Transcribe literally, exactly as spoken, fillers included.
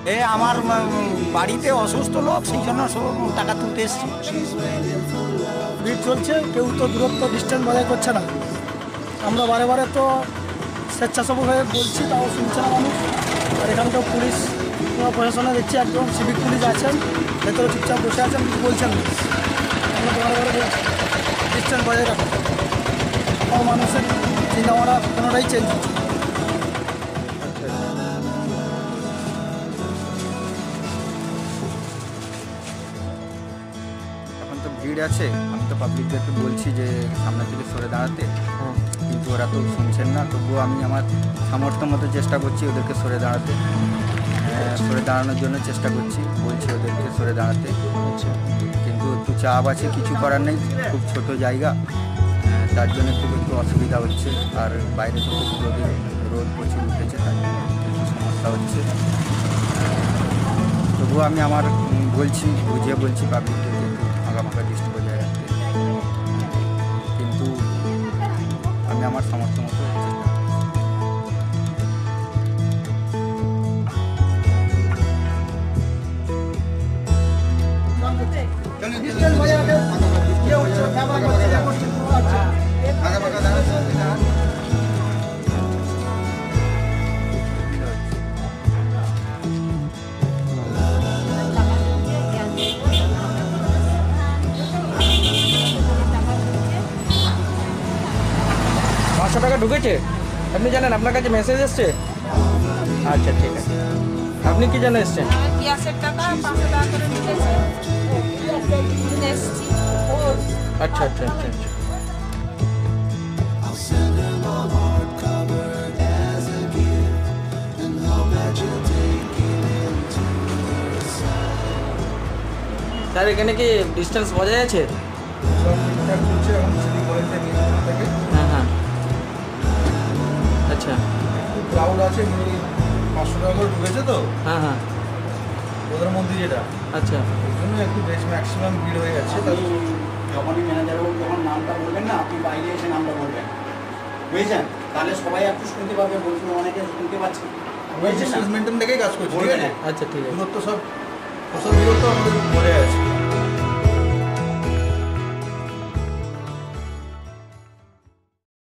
এ আমার বাড়িতে অসুস্থ লোক, সেই জন্য সব টাকা তুলতে এসছি। ভিড় চলছে, কেউ তো দূরত্ব ডিস্টেন্স বজায় করছে না। আমরা বারে বারে তো স্বেচ্ছাসেবক হয়ে বলছি, তাও শুনছে না মানুষ। আর এখানকার পুলিশ প্রশাসনে দেখছি একদম সিভিক পুলিশ আছেন, ভেতরে চুপচাপ বসে আছেন, কিছু বলছেন না। আমরা বারে বারে বলছি ডিস্টেন্স বজায় রাখুন। তাও মানুষের চিন্তাভাবনা কোনোটাই চেঞ্জ হচ্ছে। এখন তো ভিড় আছে, আমি তো পাবলিকদেরকে বলছি যে সামনে থেকে সরে দাঁড়াতে, কিন্তু ওরা তো শুনছেন না। তবুও আমি আমার সামর্থ্য মতো চেষ্টা করছি ওদেরকে সরে দাঁড়াতে, সরে দাঁড়ানোর জন্য চেষ্টা করছি, বলছি ওদেরকে সরে দাঁড়াতে। কিন্তু একটু চাপ আছে, কিছু করার নেই, খুব ছোট জায়গা, তার জন্য খুব একটু অসুবিধা হচ্ছে। আর বাইরে তো খুব রোদে রোদ প্রচুর উঠেছে, তার জন্য একটু সমস্যা হচ্ছে। তবুও আমি আমার বলছি, বুঝিয়ে বলছি পাবলিকদেরকে একটু ফাঁকা ফাঁকা দৃষ্টি বজায় রাখতে, কিন্তু আমি আমার সামর্থ্য মতো চেষ্টা করছি। পাঁচশো টাকা ঢুকেছে, আপনি জানেন? আপনার কাছে মেসেজ এসছে? আচ্ছা ঠিক আছে। আপনি কি জন্য এসছেন? গ্যাসের টাকা পাঁচশো টাকা করে ঢুকেছে, এসছি। আচ্ছা আচ্ছা আচ্ছা আচ্ছা। স্যার এখানে কি ডিস্টেন্স বজায় আছে? হ্যাঁ হ্যাঁ আচ্ছা। ক্রাউড আছে, পাঁচশো টাকা করে ঢুকেছে তো। হ্যাঁ হ্যাঁ ওদের মন্দির যেটা, আচ্ছা। ওই জন্য একটু বেশ ম্যাক্সিমাম ভিড় হয়ে গেছে। যখনই ম্যানেজারবাবু যখন নামটা বলবেন না, আপনি বাইরে এসে নামটা বলবেন, বুঝেছেন? তাহলে সবাই একটু শুনতে পাবে, বলছেন অনেকে শুনতে পাচ্ছেন। ডিস্টেন্স মেনটেন দেখেই কাজ করছি, ঠিক আছে? আচ্ছা ঠিক আছে। দূরত্ব সব, সব দূরত্ব আমাদের বজায় আছে।